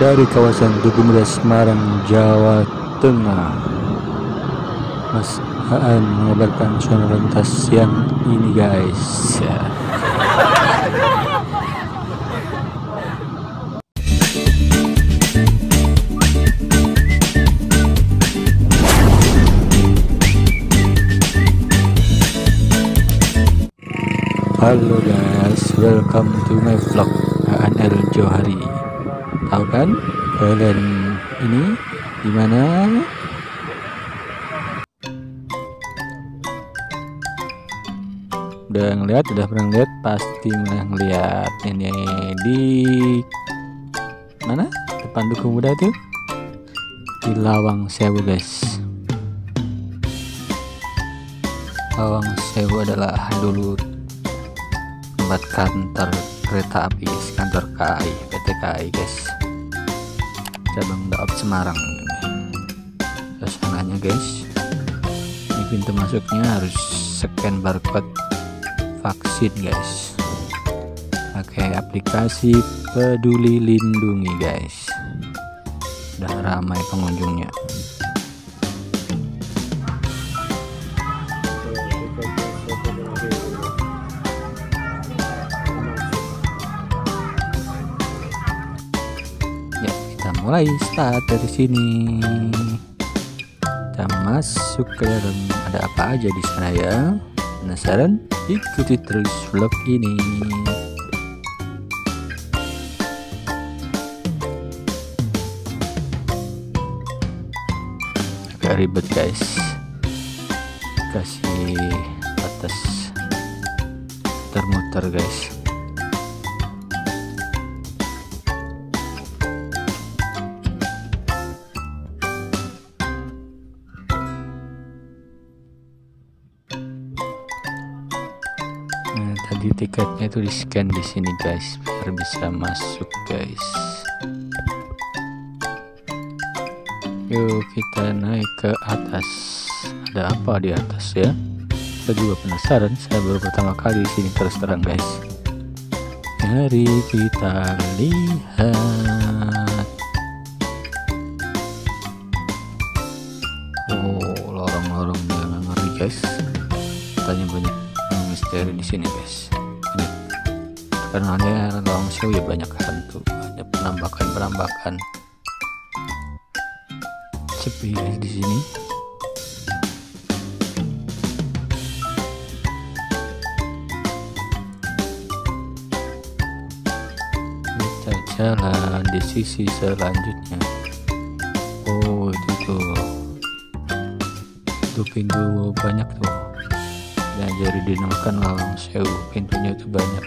dari kawasan Tugu Muda, Semarang, Jawa Tengah. Mas Aan mengabarkan suara lintas yang ini guys ya. Halo guys, welcome to my vlog Aan El Johari. Tahu kan kalian ini gimana? Udah pernah ngeliat, pasti pernah ngeliat ini di mana? Depan Duku Muda tuh, di Lawang Sewu guys. Lawang Sewu adalah dulu tempat kantor kereta api guys, kantor KAI, PT KAI guys, cabang Daop Semarang. Suasananya guys, ini pintu masuknya harus scan barcode vaksin guys, pakai aplikasi Peduli Lindungi guys. Udah ramai pengunjungnya. Ya, kita mulai start dari sini. Kita masuk ke dalam, ada apa aja di sana ya? Penasaran? Ikuti terus vlog ini. Agak ribet guys, kasih batas muter-muter guys. Nah, tadi tiketnya itu di scan di sini guys, biar bisa masuk guys. Yuk kita naik ke atas. Ada apa di atas ya? Saya juga penasaran. Saya baru pertama kali di sini terus terang guys. Mari kita lihat. Oh, lorong-lorongnya ngeri guys. Katanya banyak misteri di sini guys. Karena Lawang Sewu ya, banyak hantu, banyak penambakan. Sepi guys di sini. Kita jalan di sisi selanjutnya. Oh itu tuh, itu pintu banyak tuh. Dan jadi dinamakan Lawang Sewu, pintunya itu banyak.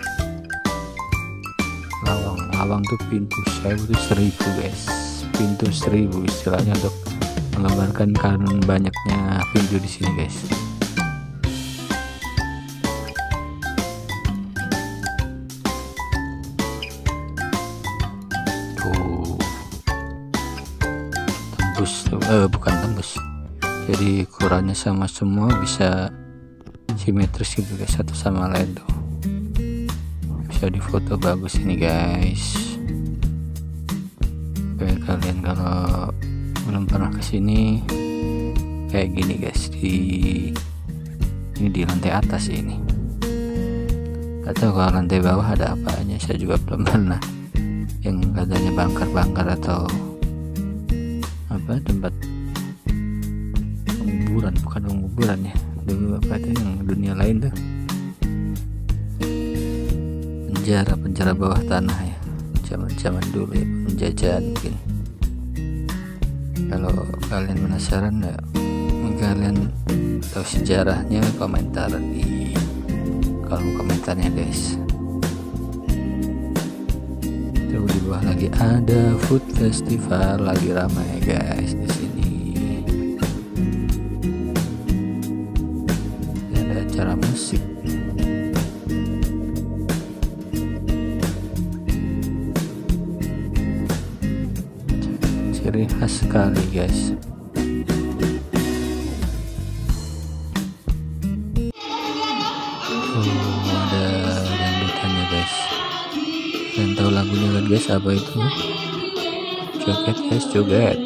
Lawang tuh pintu, sewu tuh 1000 guys. Pintu 1000 istilahnya untuk menggambarkan kan banyaknya pintu di sini guys. Tuh tembus tuh, bukan tembus, jadi ukurannya sama semua, bisa simetris gitu guys, satu sama lain tuh. Bisa difoto bagus ini guys. Oke, kalian kalau belum pernah kesini kayak gini guys, ini di lantai atas ini. Atau kalau lantai bawah ada apanya, saya juga belum pernah. Yang katanya bangkar atau apa, tempat penguburan, bukan penguburan ya, dulu apa itu yang dunia lain tuh, penjara bawah tanah ya, zaman dulu ya, penjajahan mungkin. Kalau kalian penasaran ya, kalian tahu sejarahnya, komentar di kolom komentarnya guys. Tuh di bawah lagi ada food festival, lagi ramai guys di sini. Ada acara musik. Ciri khas sekali guys. Ada dangdutannya guys. Kalian tahu lagunya kan guys, apa itu? joget guys, joget.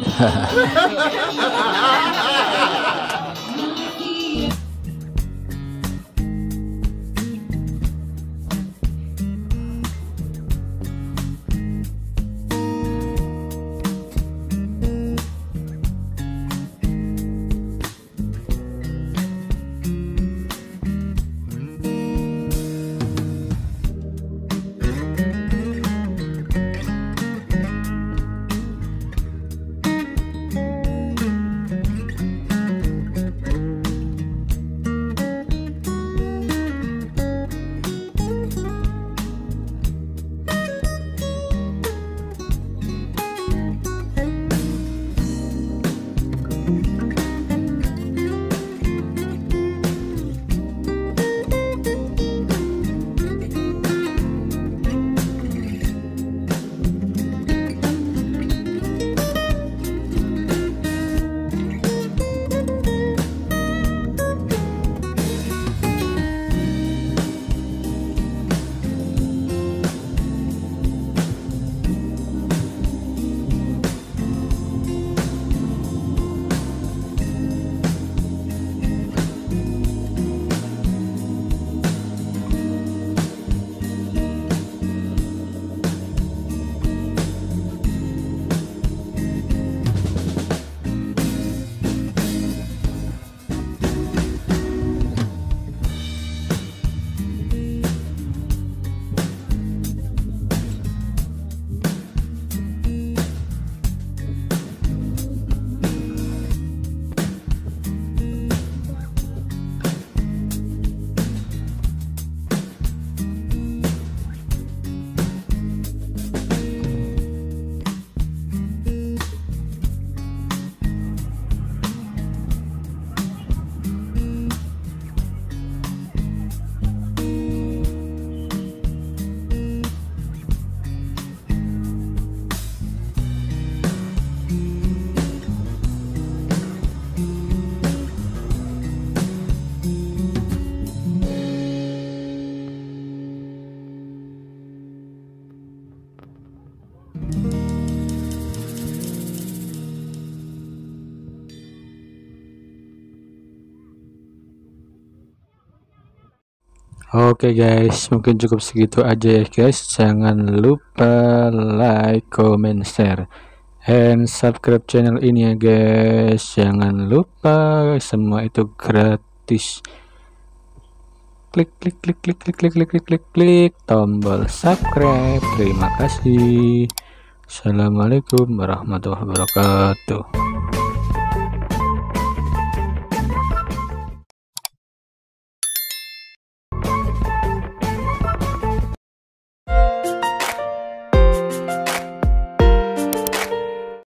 Oke guys, mungkin cukup segitu aja ya guys. Jangan lupa like, comment, share, and subscribe channel ini ya guys. Jangan lupa, semua itu gratis. Klik klik klik klik klik klik klik klik klik klik tombol subscribe. Terima kasih. Assalamualaikum warahmatullahi wabarakatuh.